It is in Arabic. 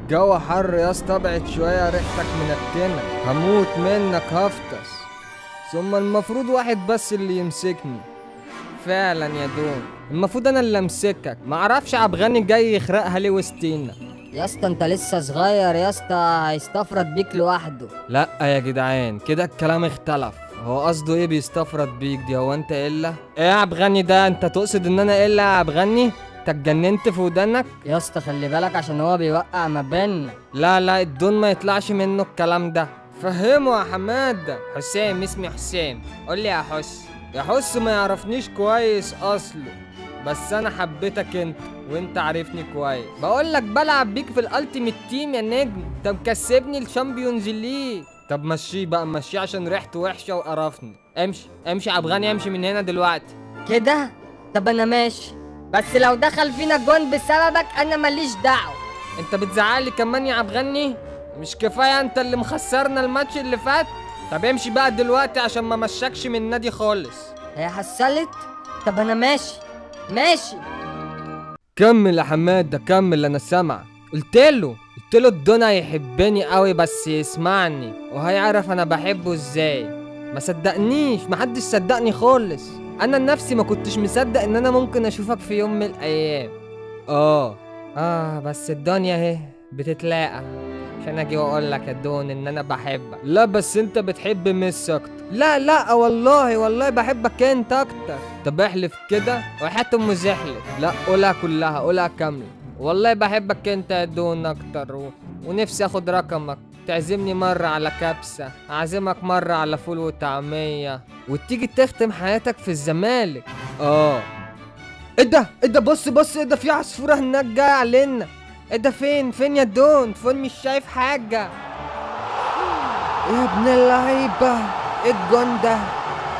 الجو حر يا اسطى، ابعد شويه، ريحتك منتنه، هموت منك هفطس. ثم المفروض واحد بس اللي يمسكني. فعلا يا دون، المفروض انا اللي امسكك. معرفش عبغاني جاي يخرقها ليه وسطينا. يا اسطى انت لسه صغير يا اسطى، هيستفرد بيك لوحده. لا يا جدعان، كده الكلام اختلف. هو قصده ايه بيستفرد بيك دي؟ هو انت الا ايه يا عبغني ده؟ انت تقصد ان انا الا يا عبغني؟ انت اتجننت في ودانك؟ يا اسطى خلي بالك عشان هو بيوقع ما بيننا. لا الدون ما يطلعش منه الكلام ده. فهمه يا حماد. حسام، اسمي حسام. قول لي يا حس. يا حس ما يعرفنيش كويس اصله، بس انا حبيتك انت وانت عارفني كويس. بقول لك بلعب بيك في الالتيميت تيم يا نجم، انت مكسبني الشامبيونز ليج. طب مشيه بقى، مشيه عشان ريحته وحشه وقرفني. امشي امشي يا عبغاني، امشي من هنا دلوقتي. كده؟ طب انا ماشي، بس لو دخل فينا جون بسببك انا ماليش دعوه. انت بتزعلي كمان يا عبغني؟ مش كفايه انت اللي مخسرنا الماتش اللي فات؟ طب امشي بقى دلوقتي عشان ما مشاكش من النادي خالص. هي حصلت؟ طب انا ماشي ماشي. كمل يا حماد، كمل، انا سامع. قلت له الدون هيحبني قوي بس يسمعني، وهيعرف انا بحبه ازاي. ما صدقنيش، محدش صدقني خالص. انا نفسي ما كنتش مصدق ان انا ممكن اشوفك في يوم من الايام. بس الدنيا اهي بتتلاقى عشان اجي واقول لك يا دون ان انا بحبك. لا بس انت بتحب ميسي اكتر. لا والله بحبك انت اكتر. طب احلف كده وحياة ام زحلف. لا قولها كلها، قولها كامله. والله بحبك انت يا دون اكتر ونفسي اخد رقمك، تعزمني مرة على كبسة، اعزمك مرة على فول وطعمية، وتيجي تختم حياتك في الزمالك. ايه ده بص، ايه ده؟ في عصفورة هناك جاية علينا. ايه ده؟ فين يا دون؟ فين؟ مش شايف حاجة يا ابن اللعيبة. ايه الجون ده؟